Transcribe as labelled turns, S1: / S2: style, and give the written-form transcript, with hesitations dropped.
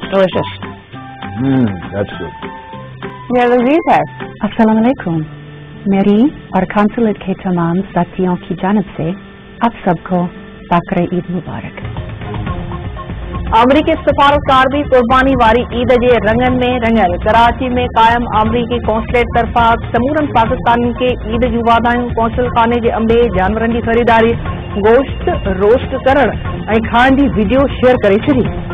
S1: Delicious.
S2: That's good.
S1: ये लजीज है।
S3: अस्सलाम वालेकुम। मेरी और Consulate के तमाम साथियों की जानिब से आप सबको बकरीद ईद मुबारक।
S1: अमरीकी सफारतकार भी कुर्बानी वारी ईद जे रंगन में रंगल। कराची में कायम अमरीकी कॉन्सुलेट तरफा समूरन पाकिस्तानी के ईद जूं वाधायूं। कौंसल खाने जे अंबे जानवरनि जी ख़रीदारी, गोश्त रोस्ट करण ऐं खाइण जी वीडियो शेयर करे छॾी।